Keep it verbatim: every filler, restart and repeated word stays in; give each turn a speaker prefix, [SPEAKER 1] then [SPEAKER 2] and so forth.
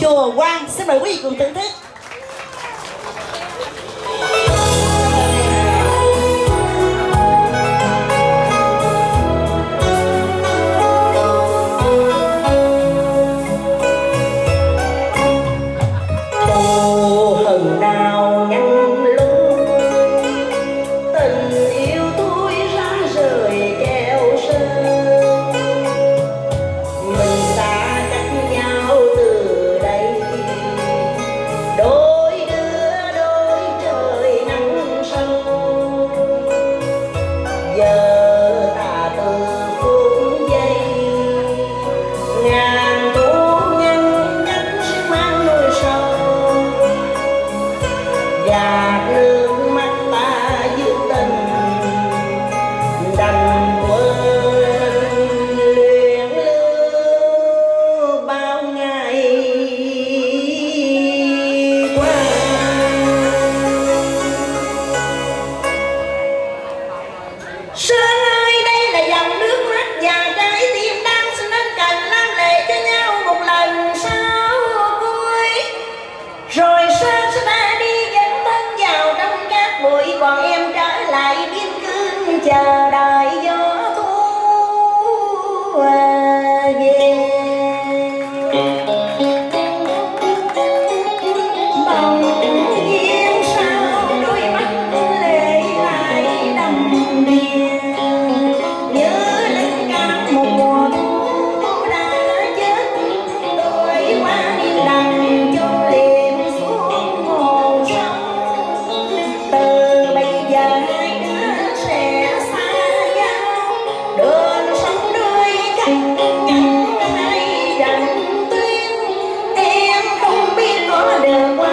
[SPEAKER 1] chùa Quan. Xin mời quý vị cùng thưởng thức.
[SPEAKER 2] chờ đợi gió thu về bỗng nhiên sao đôi mắt lệ lại đầm đìa nhớ đến cả một mùa thu đã chết tôi qua đêm đành cho liệm xuống hồ sông từ bây giờ hai đứa sẽ đường sống đôi cánh ngăn ngay rặng tuyến em không biết có được qua